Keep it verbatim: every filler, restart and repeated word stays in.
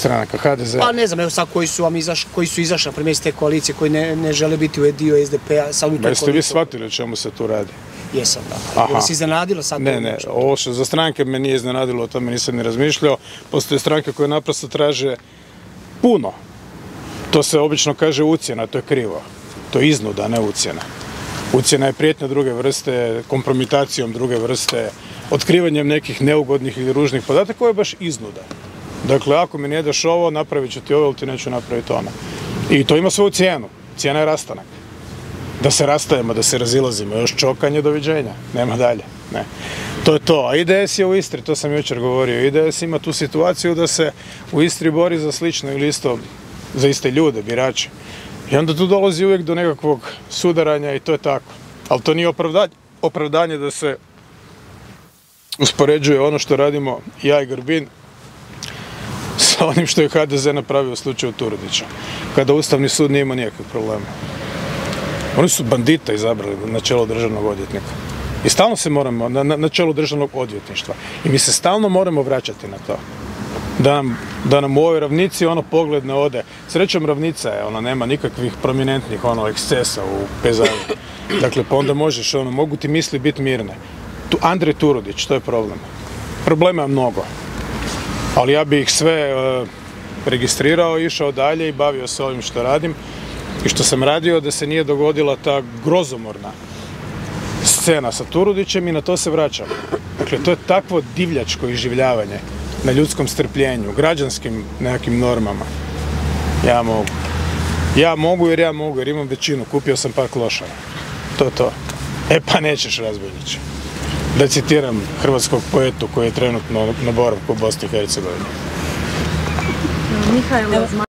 stranaka, ha de ze? Pa ne znam, evo sad koji su vam izašli, koji su izašli, na primjer iz te koalicije, koji ne, ne žele biti u dio es de pe-a, sad u toj Jeste vi shvatili o čemu se tu radi? Jesam, da. Aha. Si iznenadilo sad? Ne, ne, ovo što za stranke me nije iznenadilo, o tome nisam ni razmišljao. Postoje stranke koje naprosto traže puno. To se obično kaže ucjena, to je krivo. To je iznuda, ne ucjena. Ucjena je prijetnja druge vrste, kompromitacijom druge vrste, otkrivanjem nekih neugodnih ili ružnih podataka, koje je baš iznuda. Dakle, ako mi ne daš ovo, napravit ću ti ovo ili ti neću napraviti ono. I to ima svoju cijenu. Cijena je rastanak. Da se rastajemo, da se razilazimo, još čokanje, doviđenja, nema dalje. Ne. To je to. A i de es je u Istri, to sam jučer govorio, i de es ima tu situaciju da se u Istri bori za slično ili isto, za iste ljude, birače. I onda tu dolazi uvijek do nekakvog sudaranja i to je tako. Ali to nije opravdanje, opravdanje da se uspoređuje ono što radimo ja i Grbin sa onim što je ha de ze napravio u slučaju Turudića, kada Ustavni sud nije imao nikakvih problema. Oni su bandita izabrali na čelo državnog odvjetnika. I stalno se moramo, na, na čelu državnog odvjetništva. I mi se stalno moramo vraćati na to. Da nam, da nam u ovoj ravnici ono pogled ne ode. Srećom ravnica je, ona nema nikakvih prominentnih ono ekscesa u pejzažu. Dakle, pa onda možeš, ono, mogu ti misli biti mirne. Tu, Andrej Turudić, to je problem. Problema je mnogo. Ali ja bih ih sve uh, registrirao, išao dalje i bavio se ovim što radim. I što sam radio da se nije dogodila ta grozomorna scena sa Turudićem i na to se vraćam. Dakle, to je takvo divljačko iživljavanje na ljudskom strpljenju, građanskim nekakvim normama. Ja mogu. Ja mogu jer ja mogu jer imam većinu, kupio sam par klošara. To je to. E pa nećeš, razbojniče. Da citiram hrvatskog poetu koji je trenutno na boravku u Bosni i Hercegovini. Mihajlo